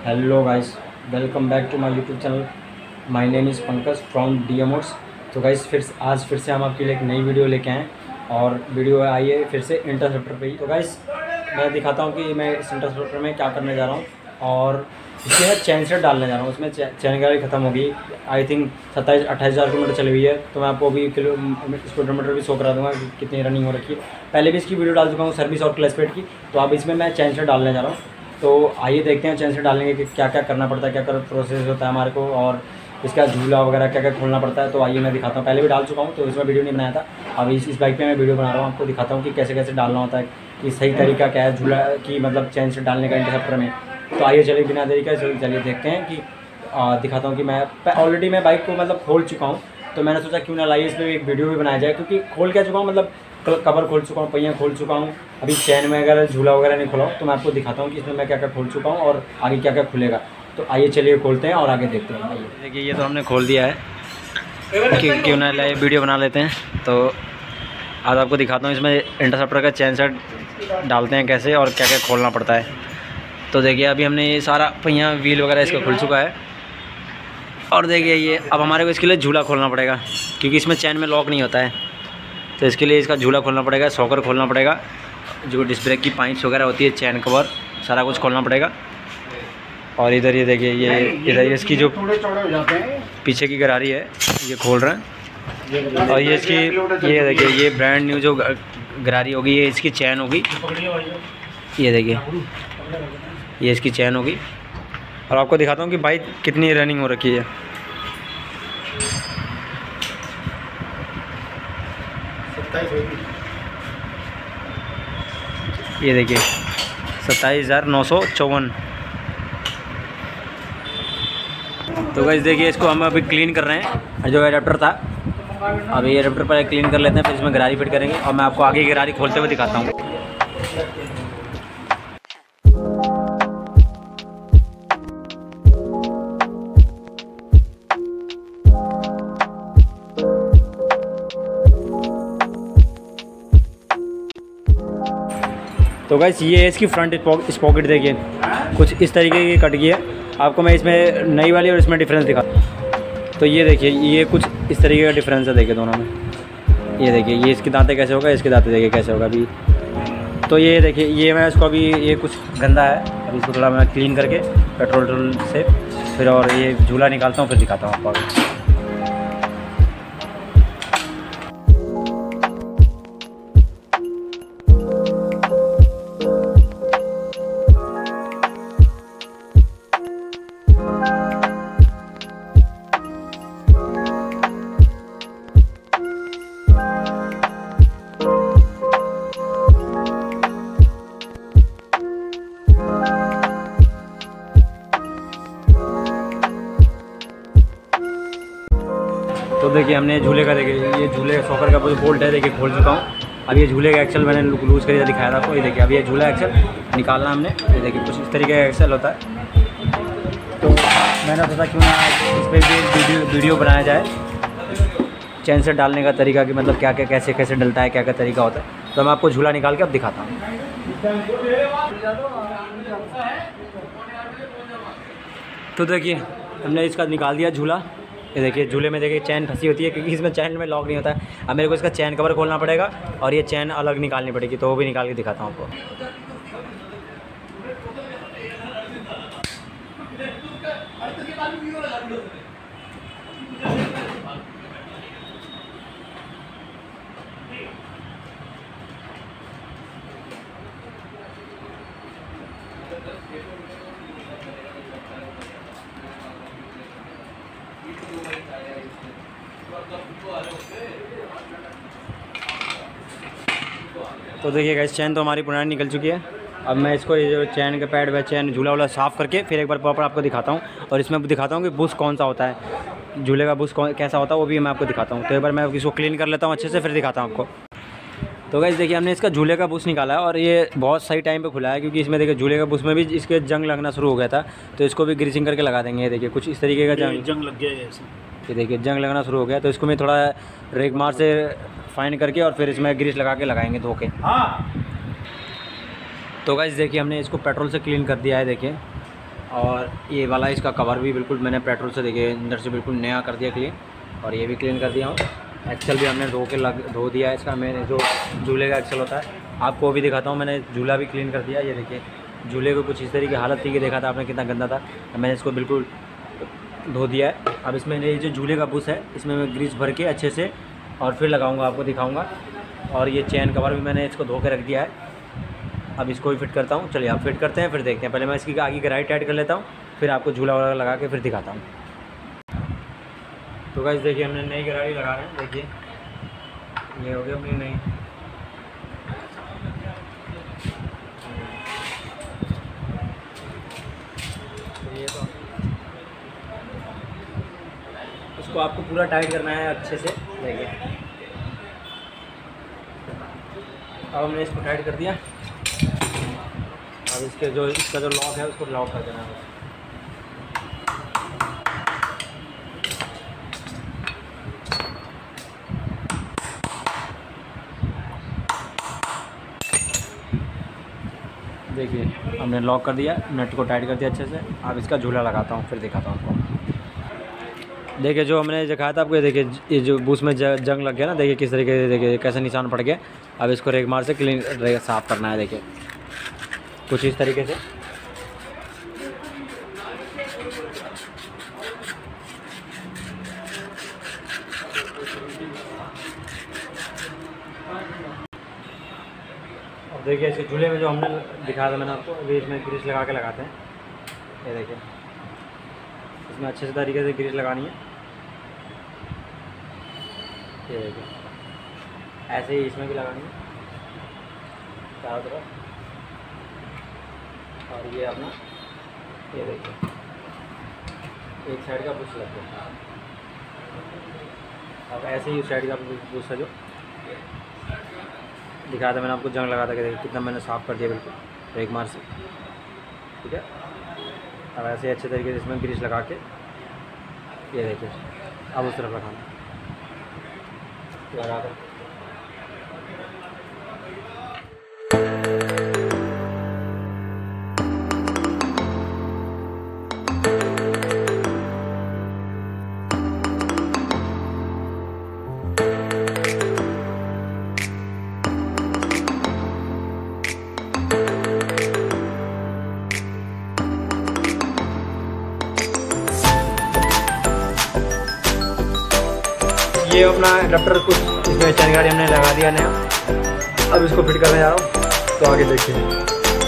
Hello guys, welcome back to my YouTube channel. My name is Pankaj from डीएमोट्स। तो guys आज फिर से हम आपके लिए एक नई वीडियो लेके आए और वीडियो आई है फिर से इंटरसेप्टर पे ही। तो गाइस मैं दिखाता हूँ कि मैं इस इंटरसेप्टर में क्या करने जा रहा हूँ और इसमें चैन सेट डालने जा रहा हूँ। उसमें चैन गाड़ी ख़त्म होगी, आई थिंक 27-28 हज़ार किलोमीटर चली हुई है। तो मैं आपको अभी किलोमीटर भी शो करा दूँगा कि कितनी रनिंग हो रखी है। पहले भी इसकी वीडियो डाल चुका हूँ सर्विस और क्लच पेड की। तो अब इसमें मैं चैन सेट डालने जा रहा हूँ। तो आइए देखते हैं चैन सेट डालने के क्या क्या करना पड़ता है, क्या क्या प्रोसेस होता है हमारे को, और इसका झूला वगैरह क्या क्या खोलना पड़ता है। तो आइए मैं दिखाता हूँ। पहले भी डाल चुका हूँ तो इसमें वीडियो नहीं बनाया था। अब इस बाइक पे मैं वीडियो बना रहा हूँ, आपको दिखाता हूँ कि कैसे कैसे डालना होता है, कि सही तरीका क्या है झूला की, मतलब चैन सेट डालने का इंटरसेप्टर में। तो आइए चलिए बिना देरी का चलिए देखते हैं कि दिखाता हूँ कि मैं ऑलरेडी मैं बाइक को मतलब खोल चुका हूँ। तो मैंने सोचा क्यों ना लाइए इसमें एक वीडियो भी बनाया जाए, क्योंकि खोल क्या चुका हूँ, मतलब कवर खोल चुका हूँ, पहिया खोल चुका हूँ। अभी चैन में अगर झूला वगैरह नहीं खोला तो मैं आपको दिखाता हूँ कि इसमें मैं क्या क्या खोल चुका हूँ और आगे क्या क्या खुलेगा। तो आइए चलिए खोलते हैं और आगे देखते हैं। आइए देखिए, ये तो हमने खोल दिया है, क्यों ना लाइए वीडियो बना लेते हैं। तो आज आपको दिखाता हूँ इसमें इंटरसेप्टर का चैन सेट डालते हैं कैसे और क्या क्या खोलना पड़ता है। तो देखिए अभी हमने ये सारा पहिया व्हील वगैरह इसका खुल चुका है। और देखिए ये अब हमारे को इसके लिए झूला खोलना पड़ेगा, क्योंकि इसमें चैन में लॉक नहीं होता है। तो इसके लिए इसका झूला खोलना पड़ेगा, सॉकर खोलना पड़ेगा, जो डिस्क ब्रेक की पाइप्स वगैरह होती है, चैन कवर, सारा कुछ खोलना पड़ेगा। और इधर ये देखिए, ये इधर इसकी जो पीछे की गरारी है ये खोल रहे हैं। और ये इसकी ये देखिए, ये ब्रांड न्यू जो गरारी होगी ये इसकी चैन होगी। ये देखिए ये इसकी चैन होगी। और आपको दिखाता हूँ कि बाइक कितनी रनिंग हो रखी है। ये देखिए 27,954। तो गाइस देखिए इसको हम अभी क्लीन कर रहे हैं, जो एडाप्टर था। अभी एडाप्टर पर क्लीन कर लेते हैं, फिर इसमें गरारी फिट करेंगे और मैं आपको आगे की गरारी खोलते हुए दिखाता हूँ। तो गाइस ये है इसकी फ्रंट स्पॉकेट, देखिए कुछ इस तरीके की कट की है। आपको मैं इसमें नई वाली और इसमें डिफरेंस दिखा। तो ये देखिए ये कुछ इस तरीके का डिफरेंस है, देखिए दोनों में। ये देखिए ये इसके दांते कैसे होगा, इसके दांते देखिए कैसे होगा अभी। तो ये देखिए ये मैं इसको अभी ये कुछ गंदा है, अभी इसको थोड़ा मैं क्लीन करके पेट्रोल से फिर और ये झूला निकालता हूँ, फिर दिखाता हूँ आपको आगे। तो देखिए हमने झूले का, देखिए ये झूले सॉकर का बोल्ट है, देखिए खोल चुका हूँ। अब ये झूले का एक्सल मैंने लूज़ करके दिखाया था आपको। ये देखिए अब ये झूला एक्सल निकालना हमने। ये देखिए कुछ इस तरीके का एक्सल होता है। तो मैंने सोचा क्यों ना इस पर भी वीडियो बनाया जाए, चैन से डालने का तरीका, कि मतलब क्या क्या कैसे कैसे डलता है, क्या क्या तरीका होता है। तो मैं आपको झूला निकाल के अब दिखाता हूँ। तो देखिए हमने इसका निकाल दिया झूला। ये देखिए झूले में देखिए चैन फंसी होती है, क्योंकि इसमें चैन में लॉक नहीं होता है। अब मेरे को इसका चैन कवर खोलना पड़ेगा और ये चैन अलग निकालनी पड़ेगी। तो वो भी निकाल के दिखाता हूँ आपको। तो देखिए गाइस चैन तो हमारी पुरानी निकल चुकी है। अब मैं इसको ये जो चैन के पैड व चैन झूला वाला साफ़ करके फिर एक बार प्रॉपर आपको दिखाता हूँ। और इसमें दिखाता हूँ कि बुश कौन सा होता है, झूले का बुश कैसा होता है, वो भी मैं आपको दिखाता हूँ। तो एक बार मैं इसको क्लीन कर लेता हूँ अच्छे से, फिर दिखाता हूँ आपको। तो गाइस देखिए हमने इसका झूले का बुश निकाला है और ये बहुत सही टाइम पे खुला है, क्योंकि इसमें देखिए झूले का बुश में भी इसके जंग लगना शुरू हो गया था। तो इसको भी ग्रीसिंग करके लगा देंगे। ये देखिए कुछ इस तरीके का जंग लग गया है, ये देखिए जंग लगना शुरू हो गया। तो इसको मैं थोड़ा रेग मार से फाइन करके और फिर इसमें ग्रीस लगा के लगाएंगे धो के। तो गाइस देखिए हमने इसको पेट्रोल से क्लीन कर दिया है। देखिए और ये वाला इसका कवर भी बिल्कुल मैंने पेट्रोल से देखिए अंदर से बिल्कुल नया कर दिया क्लीन, और ये भी क्लीन कर दिया हूँ। एक्सल भी हमने धो दिया है इसका, मैंने जो झूले का एक्सल होता है आपको भी दिखाता हूँ। मैंने झूला भी क्लीन कर दिया, ये देखिए झूले को कुछ इस तरीके की हालत थी कि देखा था आपने कितना गंदा था, मैंने इसको बिल्कुल धो दिया है। अब इसमें ये जो झूले का बुश है इसमें मैं ग्रीस भर के अच्छे से और फिर लगाऊंगा, आपको दिखाऊंगा। और ये चैन कवर भी मैंने इसको धो के रख दिया है, अब इसको भी फिट करता हूँ। चलिए आप फिट करते हैं फिर देखते हैं। पहले मैं इसकी आगे की राइट टाइट कर लेता हूँ, फिर आपको झूला वगैरह लगा के फिर दिखाता हूँ। तो गाइस देखिए हमने नई गरारी लगा रहे हैं, देखिए ये हो गया अपनी नई। तो इसको आपको पूरा टाइट करना है अच्छे से, देखिए अब हमने इसको टाइट कर दिया। अब इसका जो लॉक है उसको लॉक कर देना है। देखिए हमने लॉक कर दिया, नट को टाइट कर दिया अच्छे से। अब इसका झूला लगाता हूँ फिर दिखाता हूँ आपको। देखिए जो हमने दिखाया था आपको, ये देखिए ये जो बूस में जंग लग गया ना, देखिए किस तरीके से, देखिए कैसे निशान पड़ गया। अब इसको रेग मार से क्लीन साफ़ करना है, देखिए कुछ इस तरीके से। और देखिए इसके झूले में जो हमने दिखाया था मैंने आपको, अभी इसमें ग्रीस लगा के लगाते हैं। ये देखिए इसमें अच्छे से तरीके से ग्रीस लगानी है, ये देखिए ऐसे ही इसमें भी लगानी है चारों तरफ। और ये अपना ये देखिए एक साइड का बुश लग गया। अब ऐसे ही उस साइड का बुश है जो दिखाया था मैंने आपको, जंग लगा था कि देखिए कितना मैंने साफ़ कर दिया बिल्कुल एक मार से, ठीक है। अब ऐसे अच्छे तरीके से इसमें ग्रीस लगा के ये देखिए अब उस तरफ रखाना लगा कर। ये अपना एडाप्टर कुछ इसमें चैन गाड़ी हमने लगा दिया नया, अब इसको फिट करने जा रहा हूँ, तो आगे देखिए।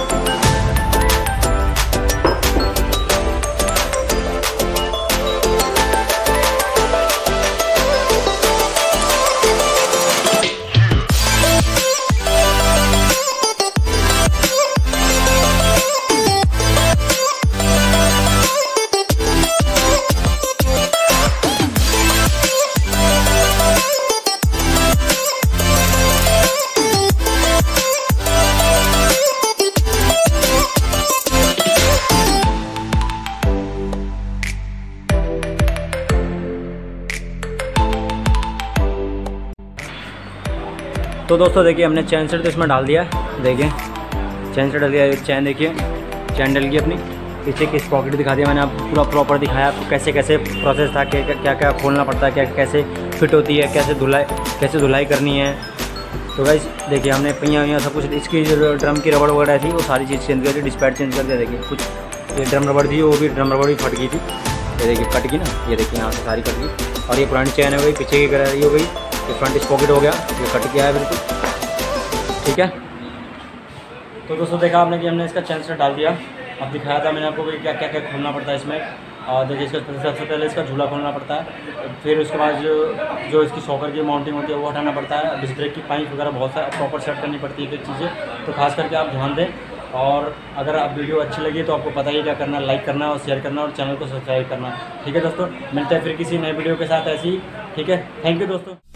तो दोस्तों देखिए हमने चैन सेट तो इसमें डाल दिया है, देखिए चैन सेट डाल दिया। चैन देखिए चैन डल गई अपनी, पीछे की पॉकेट दिखा दिया मैंने आपको, पूरा प्रॉपर दिखाया आपको कैसे कैसे प्रोसेस था, क्या क्या खोलना पड़ता है, क्या कैसे फिट होती है, कैसे धुलाई करनी है। तो गाइस देखिए हमने पहिया सब कुछ, इसकी जो ड्रम की रबड़ वगैरह थी वो सारी चीज़ चेंज कर दी, डिस्पैच चेंज कर दिया। देखिए कुछ ये ड्रम रबड़ थी वो भी ड्रम रबड़ भी फट गई थी, ये देखिए कट गई ना, ये देखिए यहाँ से सारी कट गई। और ये पुरानी चैन हो गई, पीछे की गहराई हो गई, ये फ्रंट स्पॉकेट हो गया, ये कट गया है बिल्कुल, ठीक है। तो दोस्तों देखा आपने कि हमने इसका चैन सेट डाल दिया। अब दिखाया था मैंने आपको कि क्या क्या क्या खोलना पड़ता है इसमें। और देखिए इसका सबसे पहले इसका झूला खोलना पड़ता है, फिर उसके बाद जो इसकी शॉकर की माउंटिंग होती है वो हटाना पड़ता है। डिस्क ब्रेक की पाइप वगैरह बहुत सारा प्रॉपर सेट करनी पड़ती है, चीज़ें तो खास करके आप ध्यान दें। और अगर आप वीडियो अच्छी लगी तो आपको पता ही क्या करना, लाइक करना और शेयर करना और चैनल को सब्सक्राइब करना, ठीक है दोस्तों। मिलते हैं फिर किसी नए वीडियो के साथ ऐसी, ठीक है। थैंक यू दोस्तों।